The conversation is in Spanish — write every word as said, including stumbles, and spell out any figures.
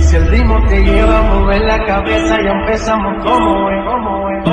Si el ritmo te lleva a mover la cabeza, ya empezamos como es, como es.